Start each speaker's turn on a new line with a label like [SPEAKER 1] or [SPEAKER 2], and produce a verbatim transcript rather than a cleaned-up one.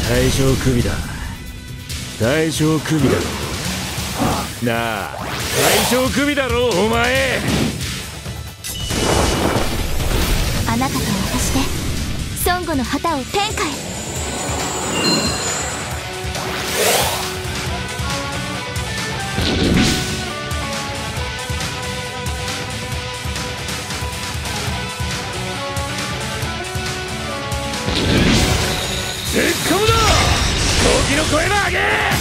[SPEAKER 1] 大将首だ。大将首だろ。なあ、大将首だろお前。
[SPEAKER 2] あなたと私で孫悟の旗を天下へ。
[SPEAKER 1] 突っ込むぞ！闘技の声も上げ！